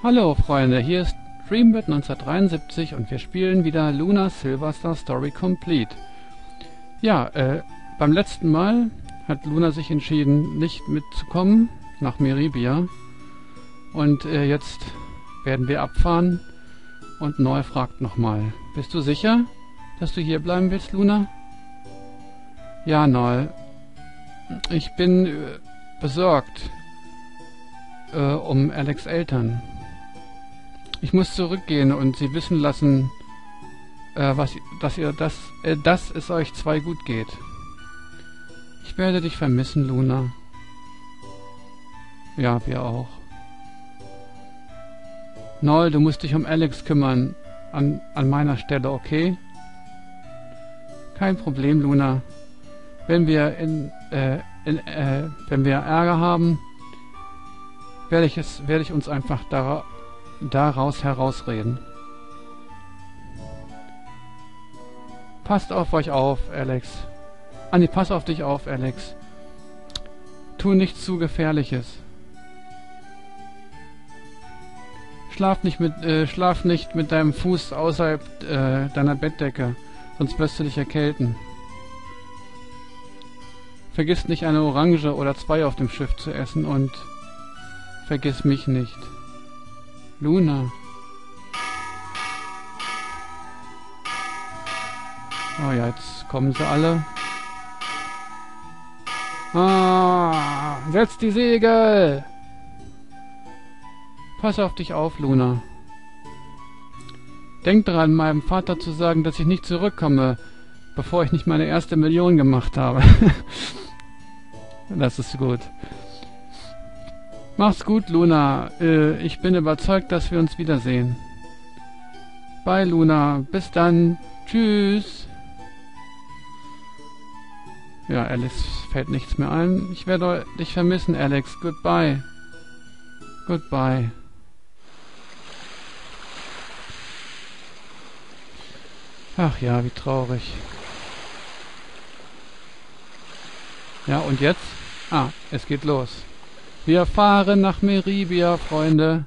Hallo Freunde, hier ist Dreambird 1973 und wir spielen wieder Luna Silver Star Story Complete. Ja, beim letzten Mal hat Luna sich entschieden, nicht mitzukommen nach Meribia. Und jetzt werden wir abfahren und Noel fragt nochmal. Bist du sicher, dass du hier bleiben willst, Luna? Ja, Noel. Ich bin besorgt um Alex' Eltern. Ich muss zurückgehen und sie wissen lassen, dass es euch zwei gut geht. Ich werde dich vermissen, Luna. Ja, wir auch. Noel, du musst dich um Alex kümmern, an meiner Stelle, okay? Kein Problem, Luna. Wenn wir wenn wir Ärger haben, werde ich uns einfach daraus herausreden. Passt auf euch auf, Alex. Pass auf dich auf, Alex. Tu nichts zu Gefährliches. Schlaf nicht mit deinem Fuß außerhalb deiner Bettdecke, sonst wirst du dich erkälten. Vergiss nicht, eine Orange oder zwei auf dem Schiff zu essen und vergiss mich nicht. Luna. Oh ja, jetzt kommen sie alle. Setz die Segel! Pass auf dich auf, Luna. Denk daran, meinem Vater zu sagen, dass ich nicht zurückkomme, bevor ich nicht meine erste Million gemacht habe. Das ist gut. Mach's gut, Luna. Ich bin überzeugt, dass wir uns wiedersehen. Bye, Luna. Bis dann. Tschüss. Ja, Alex fällt nichts mehr ein. Ich werde dich vermissen, Alex. Goodbye. Goodbye. Ach ja, wie traurig. Ja, und jetzt? Es geht los. Wir fahren nach Meribia, Freunde.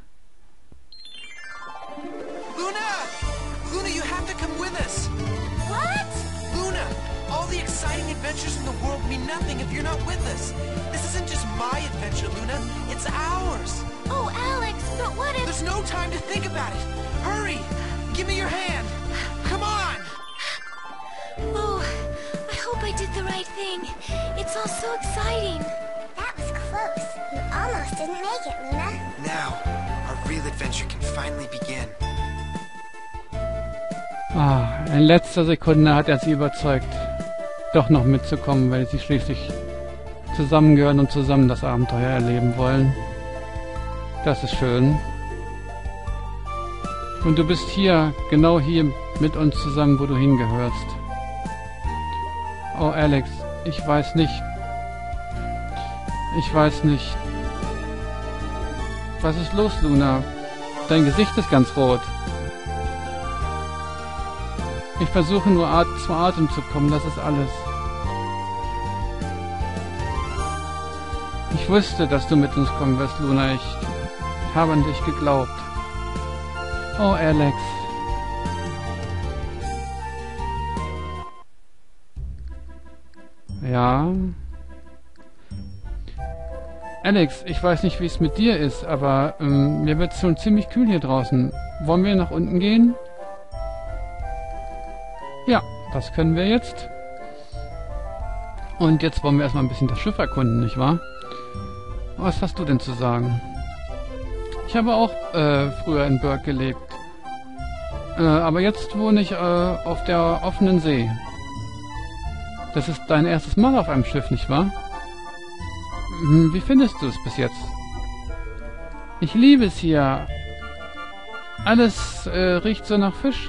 Luna! Luna, you have to come with us. What? Luna, all the exciting adventures in the world mean nothing if you're not with us. This isn't just my adventure, Luna. It's ours. Oh, Alex, but what if... There's no time to think about it. Hurry! Give me your hand. Come on! Oh, I hope I did the right thing. It's all so exciting. That was close. You almost didn't make it, Luna. Now, our real adventure can finally begin. In letzter Sekunde hat er sie überzeugt, doch noch mitzukommen, weil sie schließlich zusammengehören und zusammen das Abenteuer erleben wollen. Das ist schön. Und du bist hier, genau hier mit uns zusammen, wo du hingehörst. Oh, Alex, ich weiß nicht. Was ist los, Luna? Dein Gesicht ist ganz rot. Ich versuche nur zu Atem zu kommen, das ist alles. Ich wusste, dass du mit uns kommen wirst, Luna. Ich habe an dich geglaubt. Oh, Alex. Ja. Alex, ich weiß nicht, wie es mit dir ist, aber mir wird es schon ziemlich kühl hier draußen. Wollen wir nach unten gehen? Ja, das können wir jetzt. Und jetzt wollen wir erstmal ein bisschen das Schiff erkunden, nicht wahr? Was hast du denn zu sagen? Ich habe auch früher in Berg gelebt. Aber jetzt wohne ich auf der offenen See. Das ist dein erstes Mal auf einem Schiff, nicht wahr? Wie findest du es bis jetzt? Ich liebe es hier. Alles riecht so nach Fisch.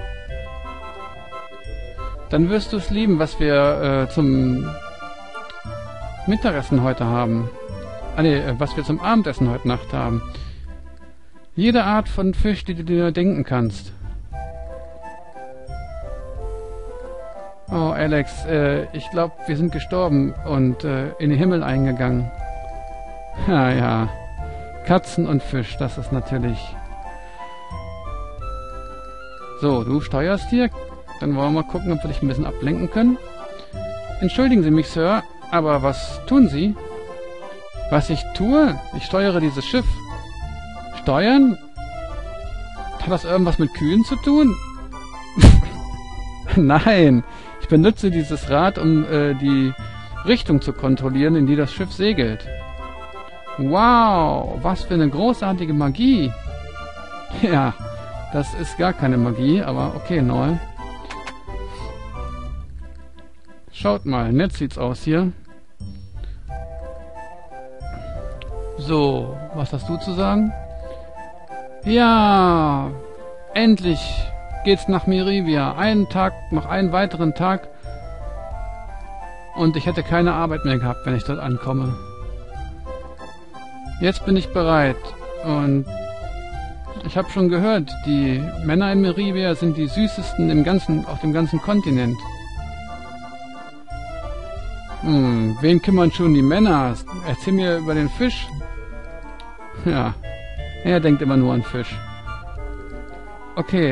Dann wirst du es lieben, was wir zum Mittagessen heute haben. Was wir zum Abendessen heute Nacht haben. Jede Art von Fisch, die du dir denken kannst. Oh, Alex, ich glaube, wir sind gestorben und in den Himmel eingegangen. Ja, Katzen und Fisch, das ist natürlich... So, du steuerst hier. Dann wollen wir mal gucken, ob wir dich ein bisschen ablenken können. Entschuldigen Sie mich, Sir, aber was tun Sie? Was ich tue? Ich steuere dieses Schiff. Steuern? Hat das irgendwas mit Kühen zu tun? Nein, ich benutze dieses Rad, um die Richtung zu kontrollieren, in die das Schiff segelt. Wow, was für eine großartige Magie. Ja, das ist gar keine Magie, aber okay, Noel. Schaut mal, nett sieht's aus hier. So, was hast du zu sagen? Ja, endlich geht's nach Merivia. Einen Tag, noch einen weiteren Tag. Und ich hätte keine Arbeit mehr gehabt, wenn ich dort ankomme. Jetzt bin ich bereit. Und ich habe schon gehört, die Männer in Merivia sind die süßesten auf dem ganzen Kontinent. Wen kümmern schon die Männer? Erzähl mir über den Fisch. Ja, er denkt immer nur an Fisch. Okay,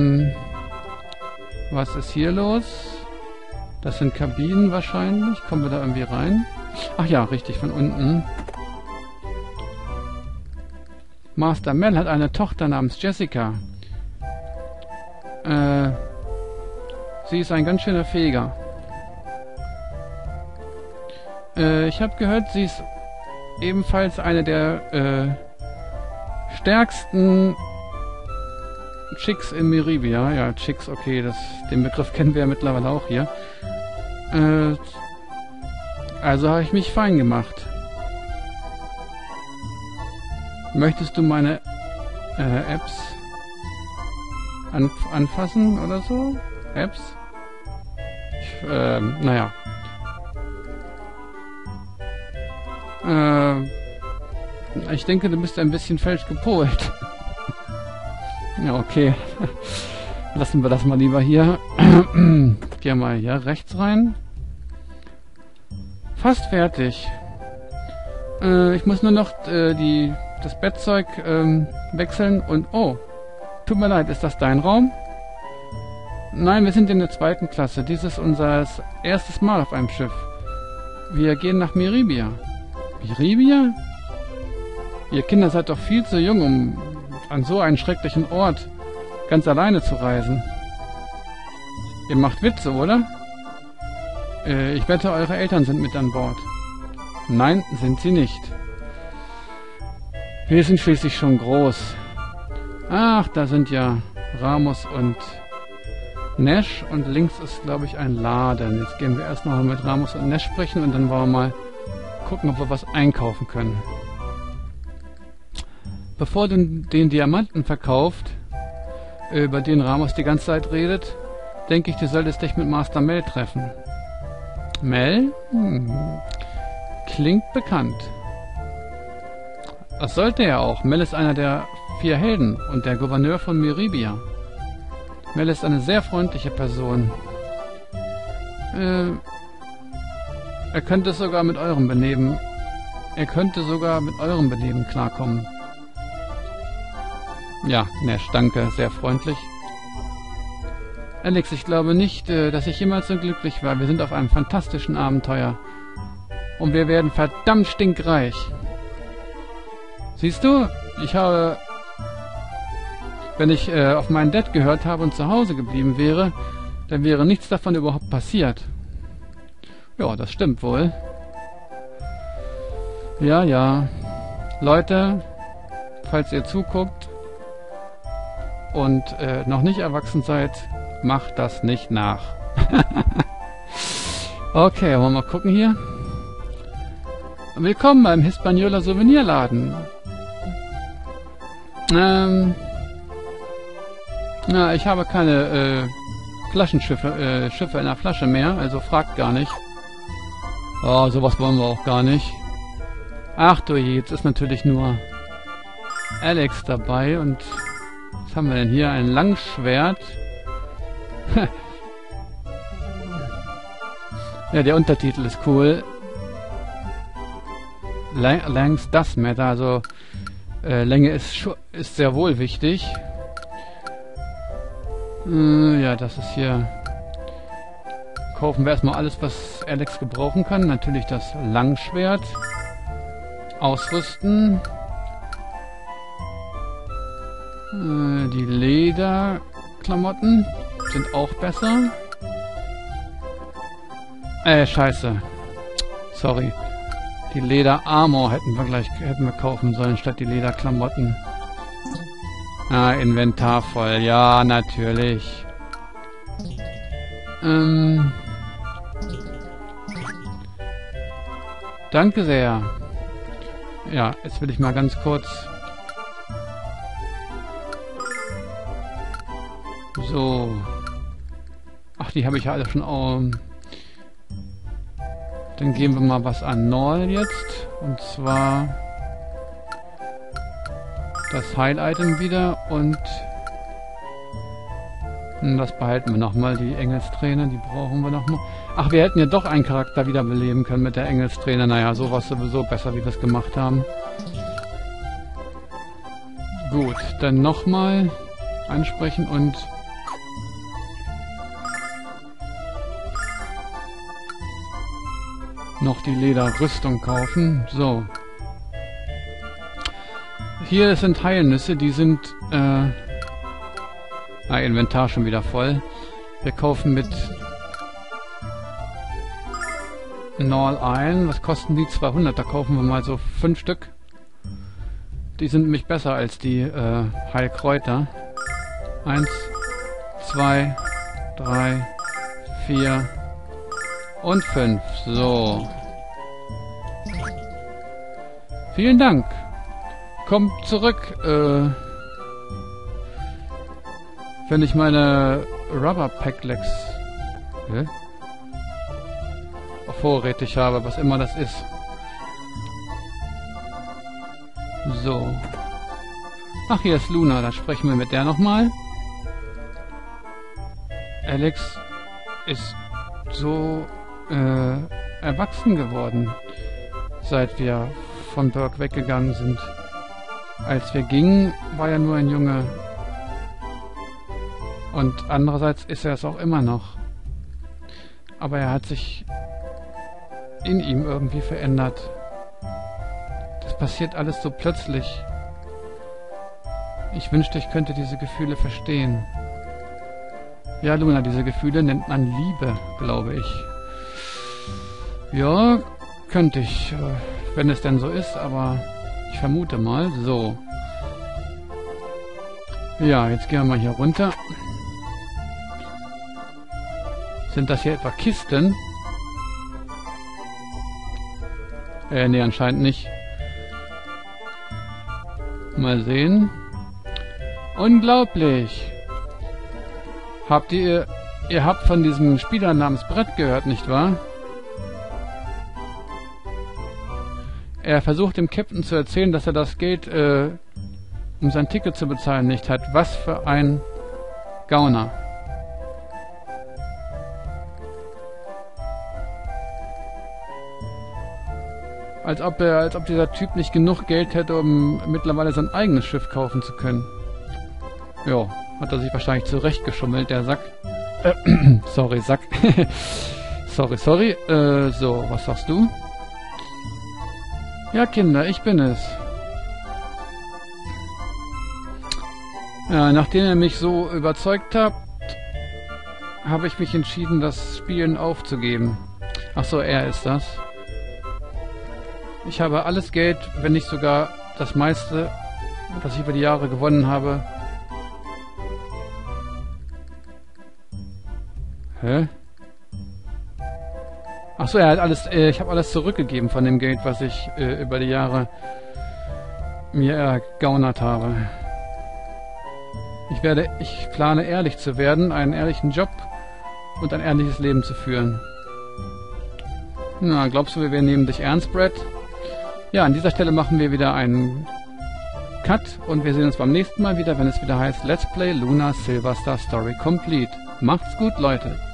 was ist hier los? Das sind Kabinen wahrscheinlich. Kommen wir da irgendwie rein? Ach ja, richtig, von unten. Master Mel hat eine Tochter namens Jessica. Sie ist ein ganz schöner Feger. Ich habe gehört, sie ist ebenfalls eine der stärksten Chicks in Merivia. Ja, Chicks, okay, den Begriff kennen wir ja mittlerweile auch hier. Also habe ich mich fein gemacht. Möchtest du meine Apps anfassen oder so? Apps? Naja. Ich denke, du bist ein bisschen falsch gepolt. Ja, okay. Lassen wir das mal lieber hier. Geh mal hier rechts rein. Fast fertig. Ich muss nur noch das Bettzeug wechseln und... Oh, tut mir leid, ist das dein Raum? Nein, wir sind in der 2. Klasse. Dies ist unser erstes Mal auf einem Schiff. Wir gehen nach Merivia. Merivia? Ihr Kinder seid doch viel zu jung, um an so einen schrecklichen Ort ganz alleine zu reisen. Ihr macht Witze, oder? Ich wette, eure Eltern sind mit an Bord. Nein, sind sie nicht. Wir sind schließlich schon groß. Ach, da sind ja Ramos und Nash und links ist, glaube ich, ein Laden. Jetzt gehen wir erst noch mal mit Ramos und Nash sprechen und dann wollen wir mal gucken, ob wir was einkaufen können. Bevor du den Diamanten verkauft, über den Ramos die ganze Zeit redet, denke ich, du solltest dich mit Master Mel treffen. Mel? Klingt bekannt. Das sollte er auch. Mel ist einer der 4 Helden und der Gouverneur von Merivia. Mel ist eine sehr freundliche Person. Er könnte sogar mit eurem Benehmen klarkommen. Ja, Nash, danke, sehr freundlich. Alex, ich glaube nicht, dass ich jemals so glücklich war. Wir sind auf einem fantastischen Abenteuer. Und wir werden verdammt stinkreich. Siehst du, wenn ich auf meinen Dad gehört habe und zu Hause geblieben wäre, dann wäre nichts davon überhaupt passiert. Ja, das stimmt wohl. Ja, ja. Leute, falls ihr zuguckt und noch nicht erwachsen seid, macht das nicht nach. Okay, wollen wir mal gucken hier. Willkommen beim Hispaniola Souvenirladen. Na, ich habe keine Flaschenschiffe, Schiffe in der Flasche mehr, also fragt gar nicht. Oh, sowas wollen wir auch gar nicht. Ach du je, jetzt ist natürlich nur Alex dabei und was haben wir denn hier? Ein Langschwert. Ja, der Untertitel ist cool. Langs does matter, also Länge ist sehr wohl wichtig. Ja, das ist hier... Kaufen wir erstmal alles, was Alex gebrauchen kann. Natürlich das Langschwert. Ausrüsten. Die Lederklamotten sind auch besser. Scheiße. Sorry. Die Lederarmor hätten wir kaufen sollen, statt die Lederklamotten. Inventar voll. Ja, natürlich. Danke sehr. Ja, jetzt will ich mal ganz kurz... So. Ach, die habe ich ja alle schon... Dann geben wir mal was an Noel jetzt. Und zwar... das Heil-Item wieder und... das behalten wir nochmal, die Engelsträne, die brauchen wir nochmal. Ach, wir hätten ja doch einen Charakter wiederbeleben können mit der Engelsträne. Naja, sowas sowieso besser, wie wir es gemacht haben. Gut, dann nochmal ansprechen und... noch die Lederrüstung kaufen. So. Hier sind Heilnüsse, die sind... Inventar schon wieder voll. Wir kaufen mit Noel ein. Was kosten die? 200. Da kaufen wir mal so 5 Stück. Die sind nämlich besser als die Heilkräuter. 1, 2, 3, 4 und 5. So. Vielen Dank. Kommt zurück, wenn ich meine Rubber Packlets vorrätig habe, was immer das ist. So. Ach, hier ist Luna, da sprechen wir mit der nochmal. Alex ist so erwachsen geworden, seit wir von Burke weggegangen sind. Als wir gingen, war er nur ein Junge. Und andererseits ist er es auch immer noch. Aber er hat sich in ihm irgendwie verändert. Das passiert alles so plötzlich. Ich wünschte, ich könnte diese Gefühle verstehen. Ja, Luna, diese Gefühle nennt man Liebe, glaube ich. Ja, könnte ich, wenn es denn so ist, aber ich vermute mal. So. Ja, jetzt gehen wir mal hier runter. Sind das hier etwa Kisten? Nee, anscheinend nicht. Mal sehen. Unglaublich! Ihr habt von diesem Spieler namens Brett gehört, nicht wahr? Er versucht dem Captain zu erzählen, dass er das Geld, um sein Ticket zu bezahlen, nicht hat. Was für ein Gauner. Als ob dieser Typ nicht genug Geld hätte, um mittlerweile sein eigenes Schiff kaufen zu können. Jo, hat er sich wahrscheinlich zurechtgeschummelt, der Sack. Sorry, Sack. sorry. So, was sagst du? Ja, Kinder, ich bin es. Ja, nachdem ihr mich so überzeugt habt, habe ich mich entschieden, das Spielen aufzugeben. Ach so, er ist das. Ich habe alles Geld, wenn nicht sogar das meiste, das ich über die Jahre gewonnen habe. Hä? Ach so, er hat alles. Ich habe alles zurückgegeben von dem Geld, was ich über die Jahre mir ergaunert habe. Ich plane ehrlich zu werden, einen ehrlichen Job und ein ehrliches Leben zu führen. Na, glaubst du, wir nehmen dich ernst, Brett? Ja, an dieser Stelle machen wir wieder einen Cut und wir sehen uns beim nächsten Mal wieder, wenn es wieder heißt Let's Play Luna Silver Star Story Complete. Macht's gut, Leute!